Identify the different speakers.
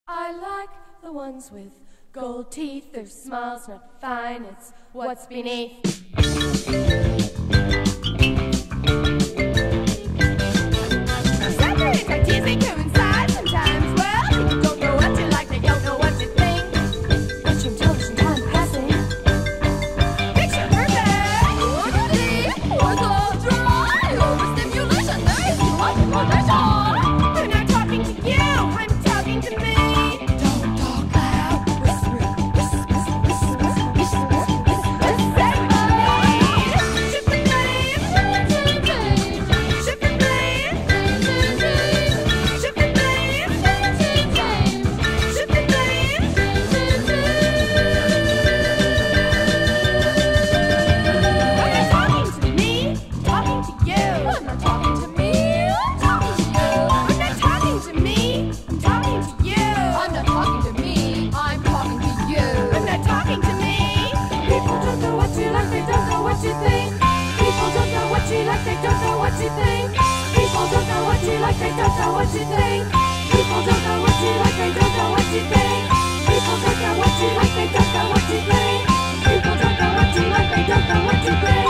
Speaker 1: I like the ones with gold teeth. Their smile's not fine, it's what's beneath. Separate ideas, they coincide sometimes. Well, people don't know what you like, they don't know what you think. Watching television, time passing. Picture perfect. Was all dry. Overstimulation, there is too much information. I'm not talking to you, I'm talking to me. Don't talk loud. Whisper, whisper, whisper, whisper, whisper, whisper. Shift the blame. Shift the blame. Shift the blame. Shift the blame. I'm not talking to me, talking to you. I'm not talking to me, talking to you. I'm not talking to me, I'm talking to you. I'm not talking to me, I'm talking to you. I'm not talking to me. People don't know what you like, they don't know what you think. People don't know what you like, they don't know what you think. People don't know what you like, they don't know what you think. People don't know what you like, they don't know what you think. People don't know what you like, they don't know what you think. People don't know what you like, they don't know what you think.